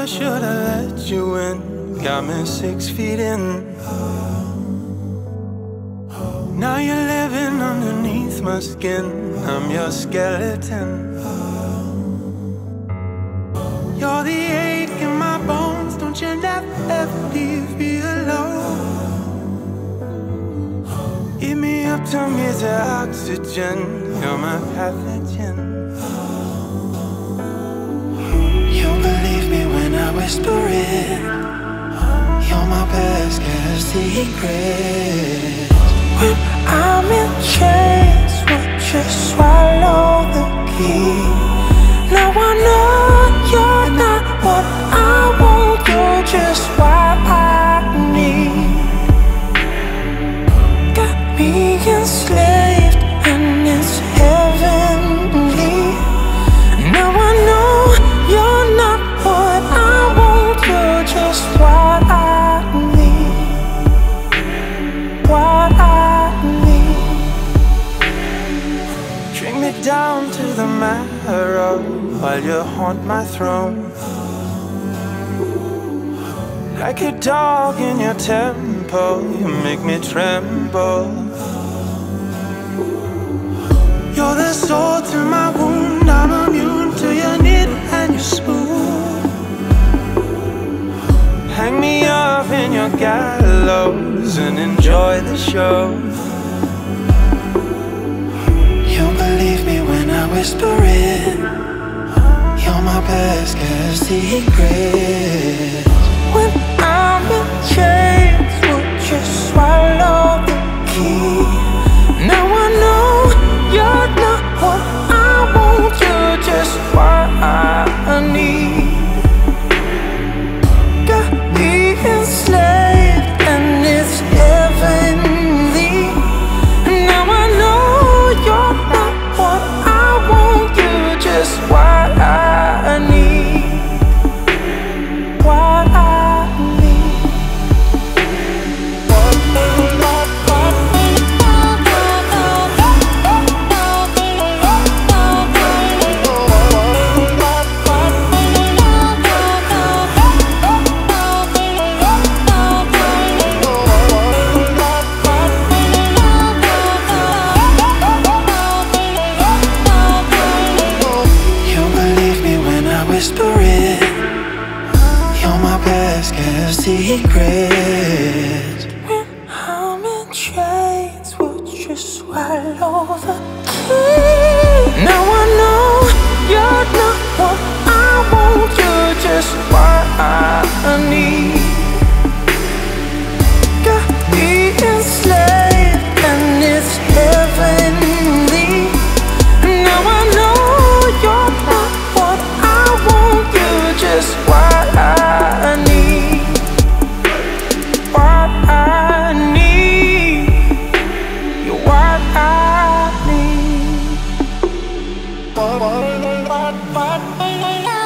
I should've let you in. Got me 6 feet in. Now you're living underneath my skin. I'm your skeleton. You're the ache in my bones. Don't you never ever leave me alone. Eat me up, turn me to oxygen. You're my pathogen. You believe me when I whisper it. You're my best kept secret. When I'm in chains, would you swallow the key? Now I know you're not what I want. You're just what I need. Got me enslaved and it's heavenly. Now I know you're not what I want. You're just what I need. What I need. Drink me down to the marrow while you haunt my throne. Like a dog in your tempo, you make me tremble. You're the salt to my wound. I'm immune to your needle and your spoon. Hang me up in your gallows and enjoy the show. You believe me when I whisper it. You're my best kept secret. When I'm in chains, would you swallow the key? Now I know you're not what I want. You're just what I need. Got me enslaved and it's heavenly. Now I know you're not what I want. You're just what I need. What I need. You believe me when I whisper it. You're my best kept secret. When I'm in chains, would you swallow the key? Now I know you're not what I want. You're just what I need. Got me enslaved and it's heavenly. Now I know you're not what I want. You're just what I need. What I need. You're what I need.